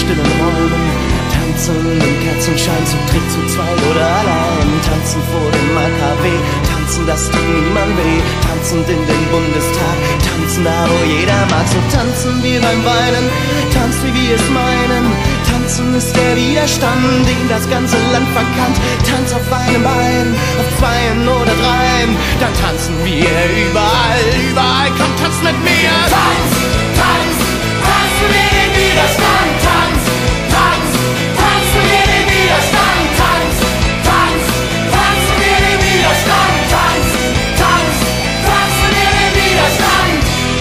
stillen Räumen, tanzen im Kerzenschein, zu dritt, zu zweit oder allein, tanzen vor dem AKW, tanzen, das tut niemand weh, tanzend in den Bundestag, tanzen da, wo jeder mag, so tanzen wir beim Weinen, tanzt wie wir es meinen, tanzen ist der Widerstand, den das ganze Land verkannt, tanz auf einem Bein, auf zweien oder dreien, dann tanzen wir überall, überall, komm, tanz mit mir! Tanz, tanz, tanz für den Widerstand, tanz, tanz, tanz für den Widerstand, tanz, tanz, tanz für den Widerstand, tanz, tanz, tanz für den Widerstand.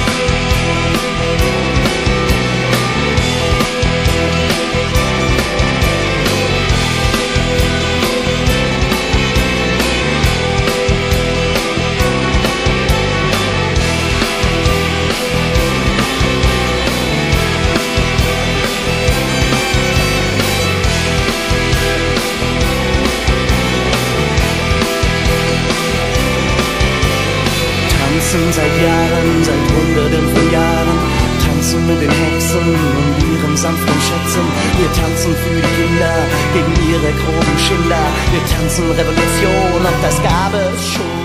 Tanzen seit Jahren, seit Hunderten von Jahren, tanzen mit den Hexen und ihren sanften Schätzen. Wir tanzen für die Kinder, gegen ihre groben Schinder. Wir tanzen Revolution, und das gab es schon.